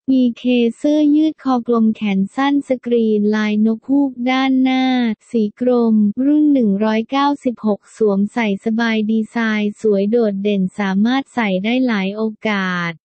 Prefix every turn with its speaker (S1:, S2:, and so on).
S1: มีเคเสื้อยืดคอกลมแขนสั้นสกรีนลายนกฮูกด้านหน้าสีกรมรุ่น196สวมใส่สบายดีไซน์สวยโดดเด่นสามารถใส่ได้หลายโอกาส